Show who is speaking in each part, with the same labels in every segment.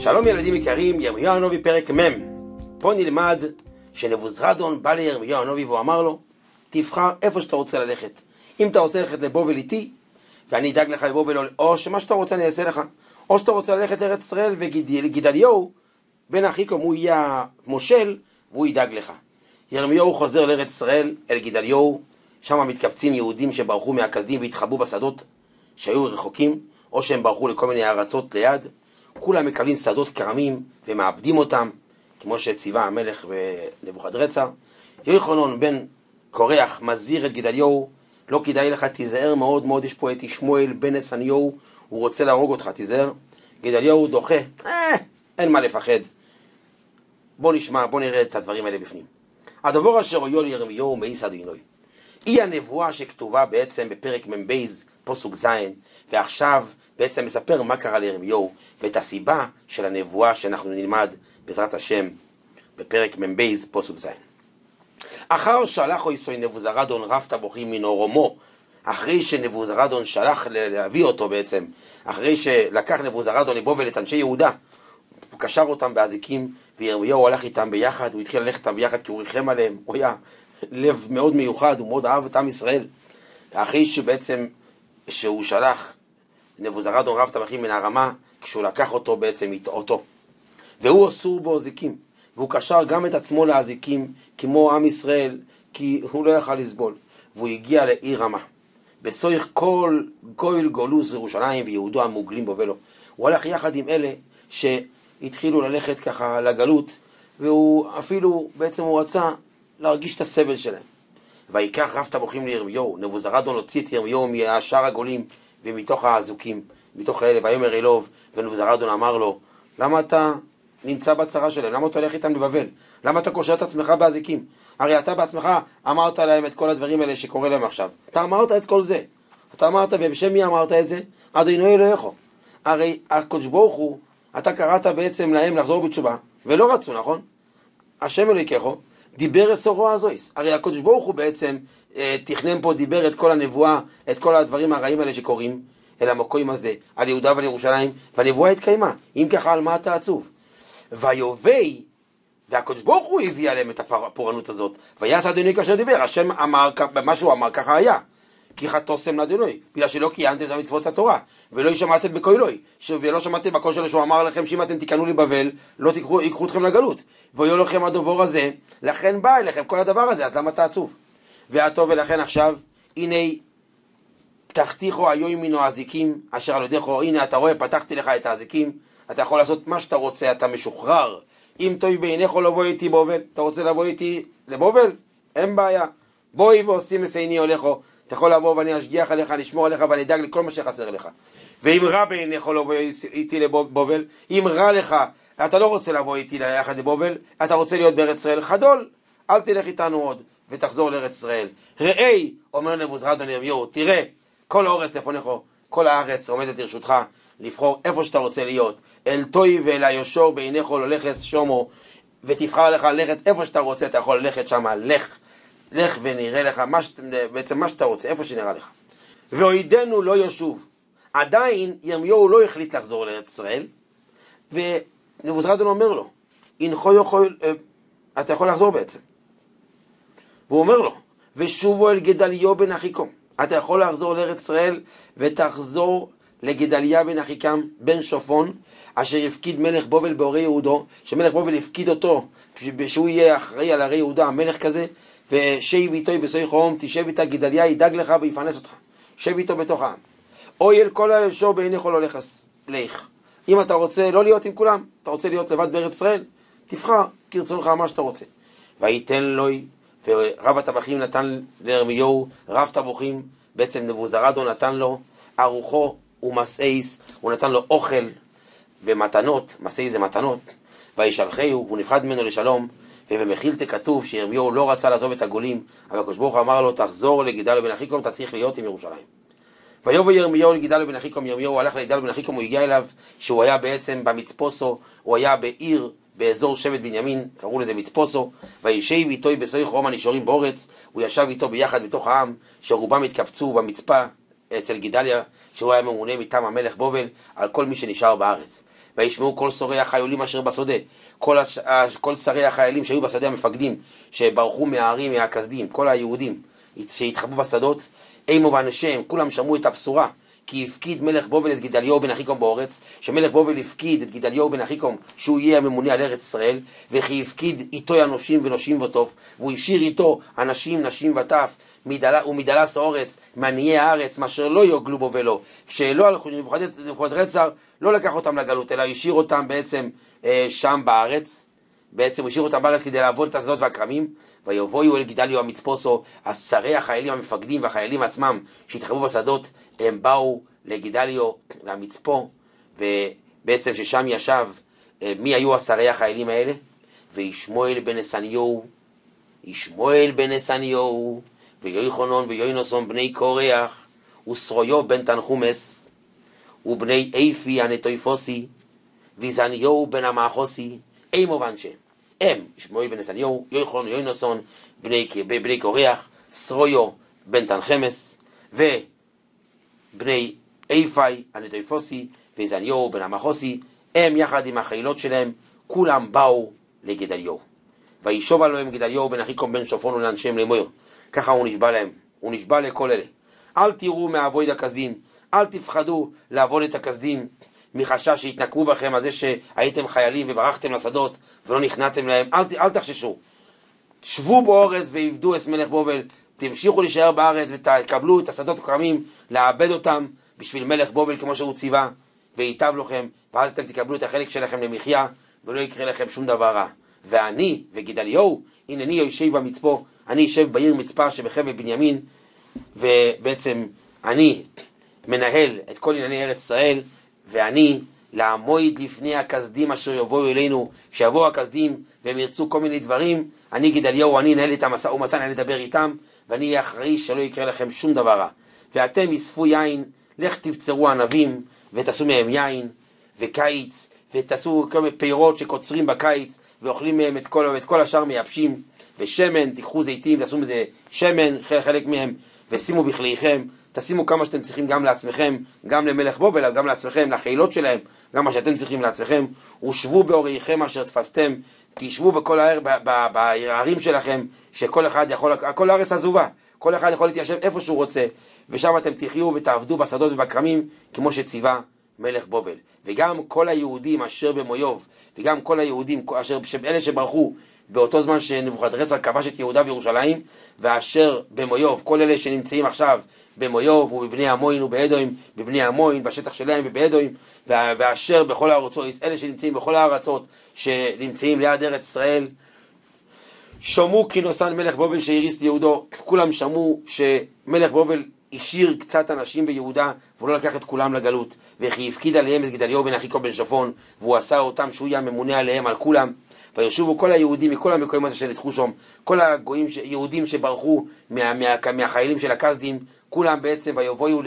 Speaker 1: שלום ילדים יקרים, ירמיהו הנביא פרק מ'. פה נלמד שנבוזראדון בא לירמיהו הנביא והוא אמר לו, תבחר איפה שאתה רוצה ללכת. אם אתה רוצה ללכת לבובל איתי, ואני אדאג לך לבובל, או שמה שאתה רוצה אני אעשה לך, או שאתה רוצה ללכת לארץ ישראל, וגדליהו בן אחיקום הוא יהיה המושל והוא ידאג לך. ירמיהו חוזר לארץ ישראל אל גדליהו, שם מתקבצים יהודים שברחו מהכסדים והתחבאו בשדות שהיו רחוקים, או שהם ברחו לכל מיני ארצות ליד. כולם מקבלים שדות כרמים ומאבדים אותם, כמו שציווה המלך ונבוכדרצר. יוחנן בן קורח מזהיר את גדליהו, לא כדאי לך, תיזהר מאוד מאוד, יש פה את ישמעאל בן נסניהו, הוא רוצה להרוג אותך, תיזהר. גדליהו דוחה, אין מה לפחד. בוא נשמע, בוא נראה את הדברים האלה בפנים. הדבר אשר הויו לירמיהו מאיס אדינוי. היא הנבואה שכתובה בעצם בפרק מ"ב פסוק ז', ועכשיו בעצם מספר מה קרה לירמיהו ואת הסיבה של הנבואה שאנחנו נלמד בעזרת השם בפרק מ"ב פסוק ז'. אחר שלחו ישראל נבוזראדון רב טבוחים מנורומו, אחרי שנבוזראדון שלח להביא אותו בעצם, אחרי שלקח נבוזראדון לבובל את אנשי יהודה, הוא קשר אותם באזיקים, וירמיהו הלך איתם ביחד, הוא התחיל ללכת איתם ביחד כי הוא ריחם עליהם, הוא היה לב מאוד מיוחד, הוא מאוד אהב את עם ישראל. אחרי שבעצם שהוא שלח נבוזראדון רב טבחים מן הרמה, כשהוא לקח אותו בעצם אותו, והוא אסור בו אזיקים, והוא קשר גם את עצמו לאזיקים כמו עם ישראל, כי הוא לא יכל לסבול, והוא הגיע לעיר רמה בסויך כל גויל גולוס ירושלים ויהודו המוגלים בובלו. הוא הלך יחד עם אלה שהתחילו ללכת ככה לגלות, והוא אפילו בעצם הוא רצה להרגיש את הסבל שלהם. ויקח רב טבוחים לירמיהו, נבוזראדון הוציא את ירמיהו מהשאר הגולים ומתוך האזוקים, מתוך האלה, ויאמר אלוב, ונבוזראדון אמר לו, למה אתה נמצא בצרה שלהם? למה אתה הולך איתם לבבל? למה אתה קושר את עצמך באזיקים? הרי אתה בעצמך אמרת להם את כל הדברים האלה שקורה להם עכשיו. אתה אמרת את כל זה. אתה אמרת, ובשם מי אמרת את זה? אדוני אלוהיך. הרי הקדוש ברוך הוא, אתה קראת בעצם להם לחזור בתשובה, ולא רצו, נכון? השם אלוהיכך דיבר אסורו הזויס. הרי הקדוש ברוך הוא בעצם תכנן פה, דיבר את כל הנבואה, את כל הדברים הרעים האלה שקורים אל המקום הזה, על יהודה ועל ירושלים, והנבואה התקיימה. אם ככה, על מה אתה עצוב? ויובי, והקדוש ברוך הוא הביא עליהם את הפורענות הזאת, ויעש אדוני כאשר דיבר. השם אמר, מה שהוא אמר ככה היה, כי חטאתם לאדוני, בגלל שלא קיימתם את מצוות התורה, ולא שמעתם בקולוי, ולא שמעתם בקול שלו שהוא אמר לכם שאם אתם תיכנסו לבבל, לא ייקחו אתכם לגלות, ויהיו לכם הדבר הזה, לכן בא אליכם כל הדבר הזה, אז למה אתה עצוב? והטוב, ולכן עכשיו, הנה פתחתיכו היו מינו האזיקים, אשר על ידיכו, הנה אתה רואה, פתחתי לך את האזיקים, אתה יכול לעשות מה שאתה רוצה, אתה משוחרר. אם טוב בעיניך לבוא איתי בובל, אתה רוצה לבוא איתי לבובל? אין בעיה. בואי ועושים מסייני הולכו, אתה יכול לבוא ואני אשגיח עליך, אני אשמור עליך ואני אדאג לכל מה שחסר לך. ואם רע בעיניך לבוא איתי לבובל, אם רע לך, אתה לא רוצה לבוא איתי ליחד לבובל, אתה רוצה להיות בארץ ישראל, חדול, אל תלך איתנו עוד ותחזור לארץ ישראל. ראי, אומר נבוזראדון לירמיהו, תראה, כל האורץ לפניך, כל הארץ עומדת לרשותך, לבחור איפה שאתה רוצה להיות. אל טוי ואל היושור בעיניך ללכת שומו, ותבחר לך ללכת איפה שאתה רוצה, אתה יכול ללכת שם, לך ונראה לך בעצם מה שאתה רוצה, איפה שנראה לך. ואוידנו לא ישוב. עדיין ירמיהו לא החליט לחזור לארץ ישראל, ונבוזראדון אומר לו, אתה יכול לחזור בעצם. והוא אומר לו, ושובו אל גדליהו בן אחיקום, אתה יכול לחזור לארץ ישראל ותחזור לגדליה בן אחיקם בן שופון, אשר יפקיד מלך בובל בעורי יהודו, שמלך בובל יפקיד אותו, שהוא יהיה אחראי על ערי יהודה, המלך כזה, ושב איתו בסוי חום, תשב איתה, גדליה ידאג לך ויפרנס אותך, שב איתו בתוך העם. אוי אל כל הישור בעיניך לא לך. אם אתה רוצה לא להיות עם כולם, אתה רוצה להיות לבד בארץ ישראל, תבחר כרצונך מה שאתה רוצה. ויתן לו, ורב הטבחים נתן לירמיהו, רב טבוחים, בעצם נבוזראדון נתן לו ארוחו ומסעיס, הוא נתן לו אוכל ומתנות, מסעיס זה מתנות, וישלחהו, הוא נפרד ממנו לשלום. ובמחילתא כתוב שירמיהו לא רצה לעזוב את הגולים, אבל הקדוש ברוך הוא אמר לו, תחזור לגדליהו בן אחיקום, אתה צריך להיות עם ירושלים. ויבוא ירמיהו לגדליהו בן אחיקום, ירמיהו הלך לגדליהו בן אחיקום, הוא הגיע אליו, שהוא היה בעצם במצפוסו, הוא היה בעיר, באזור שבט בנימין, קראו לזה מצפוסו, וישב איתו בסויך רום הנשארים באורץ, הוא ישב איתו ביחד בתוך העם, שרובם התקבצו במצפה אצל גדליה, שהוא היה ממונה מטעם המלך בובל, על כל מי שנשאר בארץ. וישמעו כל שורי החיילים אשר בשדה, כל שרי החיילים שהיו בשדה, המפקדים שברחו מהערים, מהכסדים, כל היהודים שהתחבאו בשדות, אימו ואנשיהם, כולם שמעו את הבשורה, כי הפקיד מלך בובל את גדליהו בן אחיקום באורץ, שמלך בובל הפקיד את גדליהו בן אחיקום שהוא יהיה הממונה על ארץ ישראל, וכי הפקיד איתו אנושים ונושים וטוב, והוא השאיר איתו אנשים, נשים וטף, ומדלס האורץ, מעניי הארץ, מאשר לא יוגלו בו ולא, שלא הלכו, נבוכדנצר לא לקח אותם לגלות, אלא השאיר אותם בעצם שם בארץ, בעצם הוא השאיר אותם בארץ כדי לעבוד את השדות והכרמים, ויבואו אל גדליהו המצפוסו, שרי החיילים המפקדים והחיילים עצמם שהתחבאו בשדות, הם באו לגדליהו למצפו, ובעצם ששם ישב, מי היו שרי החיילים האלה? וישמואל בן נסניהו, ויוחנן ויוינוסון בני קורח, ושרויו בן תנחומס, ובני איפי הנטויפוסי, וזניהו בן המאחוסי, אימו ואנשיהם. הם, שמואל בן נסניהו, יוחנן ויוינוסון בני קורח, שרויו בן תנחומס, ובני איפי הנטויפוסי, וזניהו בן המאחוסי, הם יחד עם החילות שלהם, כולם באו לגדליהו. וישוב עליהם גדליהו בן אחיקום בן שופון ולאנשיהם לאמור, ככה הוא נשבע להם, הוא נשבע לכל אלה. אל תראו מעבוד הכסדים, אל תפחדו לעבוד את הכסדים, מחשש שהתנקמו בכם על זה שהייתם חיילים וברחתם לשדות ולא נכנעתם להם, אל תחששו. שבו באורץ ועבדו את מלך בובל, תמשיכו להישאר בארץ ותקבלו את השדות הכרמים, לעבד אותם בשביל מלך בובל כמו שהוא ציווה, וייטב לכם, ואז אתם תקבלו את החלק שלכם למחיה, ולא יקרה לכם שום דבר רע. ואני וגדליהו, הנני יושב במצפו, אני יושב בעיר מצפה שבחבל בנימין, ובעצם אני מנהל את כל ענייני ארץ ישראל, ואני לעמוד לפני הכסדים אשר יבואו אלינו, כשיבואו הכסדים והם ירצו כל מיני דברים, אני גדליהו, אני אנהל את המשא ומתן, אני אדבר איתם, ואני אהיה אחראי שלא יקרה לכם שום דבר רע. ואתם יספו יין, לך תבצרו ענבים, ותעשו מהם יין, וקיץ, ותעשו כל מיני פירות שקוצרים בקיץ, ואוכלים מהם את כל השאר מייבשים, ושמן, תיקחו זיתים, תעשו מזה שמן, חלק מהם, ושימו בכליכם, תשימו כמה שאתם צריכים גם לעצמכם, גם למלך בובל, גם לעצמכם, לחילות שלהם, גם מה שאתם צריכים לעצמכם, ושבו באורייכם אשר תפסתם, תשבו בכל הערים שלכם, שכל אחד יכול, כל הארץ עזובה, כל אחד יכול להתיישב איפה שהוא רוצה, ושם אתם תחיו ותעבדו בשדות ובכרמים, כמו שציווה מלך בובל. וגם כל היהודים אשר במויוב, וגם כל היהודים, אלה שברחו, באותו זמן שנבוכדנצר כבש את יהודה וירושלים, ואשר במויוב, כל אלה שנמצאים עכשיו במויוב ובבני עמון ובאדוים, בבני עמון, בשטח שלהם ובאדוים, ואשר בכל הארצות, אלה שנמצאים בכל הארצות שנמצאים ליד ארץ ישראל, שמעו כי נוסן מלך בובל שהריס יהודו, כולם שמעו שמלך בובל השאיר קצת אנשים ביהודה, והוא לא לקח את כולם לגלות, וכי הפקיד עליהם את גדליהו בן אחיקום בן שופון, והוא עשה אותם שהוא יהיה הממונה עליהם על כולם, וישובו כל היהודים מכל המקומות הזה שנתחו שם, כל היהודים שברחו מהחיילים של הכסדים, כולם בעצם ויבואו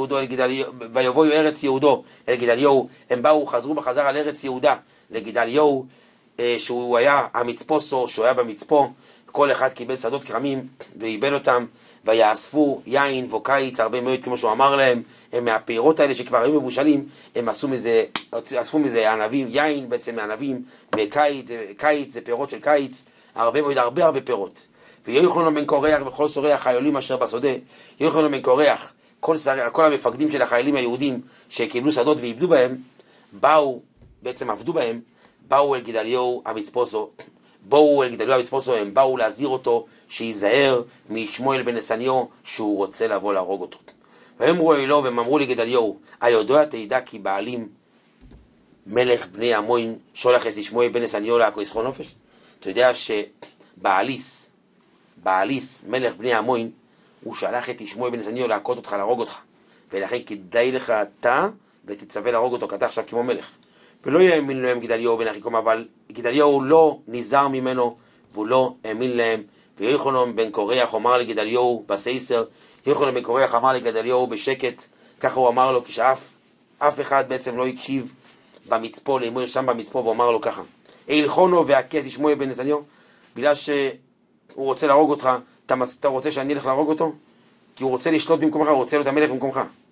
Speaker 1: ארץ יהודו אל גדליהו, הם באו, חזרו בחזרה על ארץ יהודה לגדליהו, שהוא היה המצפוסו, שהוא היה במצפו, כל אחד קיבל שדות כרמים ואיבד אותם, ויאספו יין וקיץ הרבה מאוד כמו שהוא אמר להם, הם מהפירות האלה שכבר היו מבושלים, הם אספו מזה ענבים, יין בעצם מענבים, וקיץ זה פירות של קיץ, הרבה מאוד, הרבה פירות. ויוחנן בן קורח וכל שורי החיילים אשר בשדה, יוחנן בן קורח, כל המפקדים של החיילים היהודים שקיבלו שדות ואיבדו בהם, בעצם עבדו בהם, באו אל גדליהו המצפוסו, הם באו להזהיר אותו שיזהר משמואל בן נסניהו שהוא רוצה לבוא להרוג אותו. והם אמרו אלו והם אמרו לגדליהו, היודע תדע כי בעלים מלך בני עמון שולח את שמואל בן נסניהו להכות נופש? אתה יודע שבעליס מלך בני עמון הוא שלח את שמואל בן נסניהו להכות אותך, להרוג אותך, ולכן כדאי לך אתה ותצווה להרוג אותו, כי אתה עכשיו כמו מלך. ולא יאמין להם גדליהו בן אחיקום, אבל גדליהו לא נזהר ממנו והוא לא האמין להם. ויוחנן בן קורח אמר לגדליהו בסייסר, יוחנן בן קורח אמר לגדליהו בשקט, ככה הוא אמר לו, כשאף אחד בעצם לא הקשיב במצפו, לאמור שם במצפו, והוא אמר לו ככה, הלכונו והכס שמואל בן נסניהו, בגלל שהוא רוצה להרוג אותך, אתה רוצה שאני אלך להרוג אותו? כי הוא רוצה לשלוט במקומך, הוא רוצה להיות המלך במקומך.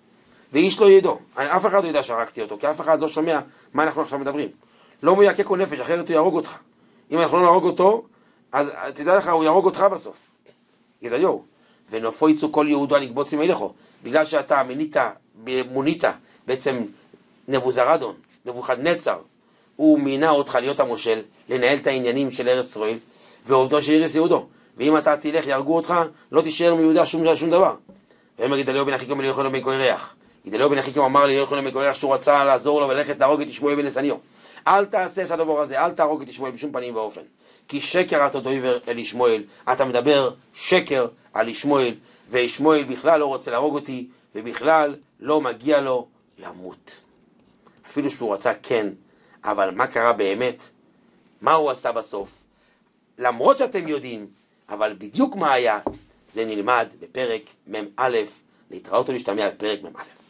Speaker 1: ואיש לא ידעו. אף אחד לא יודע שהרגתי אותו, כי אף אחד לא שומע מה אנחנו עכשיו מדברים. לא מויקה כל נפש, אחרת הוא יהרוג אותך. אם אנחנו לא נהרוג אותו, אז תדע לך, הוא יהרוג אותך בסוף. ידעו. ונופו יצאו כל יהודו הנקבוצים אליכו. בגלל שאתה מונית, בעצם נבוזרדון, נבוכדנצר, הוא מינה אותך להיות המושל, לנהל את העניינים של ארץ ישראל, ועובדו של ערש יהודו. ואם אתה תלך, יהרגו אותך, לא תישאר מיהודה שום דבר. ואומר גדליהו בן אחיקם ליוחנן בן קורח. גדליהו בן אחיקם אמר ליוחנן בן קורח שהוא רצה לעזור לו וללכת להרוג את ישמעאל בן נתניהו. אל תעשה את הדבר הזה, אל תהרוג את ישמעאל בשום פנים ואופן. כי שקר אתה דובר אל ישמעאל, אתה מדבר שקר על ישמעאל, וישמעאל בכלל לא רוצה להרוג אותי, ובכלל לא מגיע לו למות. אפילו שהוא רצה כן, אבל מה קרה באמת? מה הוא עשה בסוף? למרות שאתם יודעים, אבל בדיוק מה היה, זה נלמד בפרק מ"א, להתראות ולהשתמע בפרק מ"א.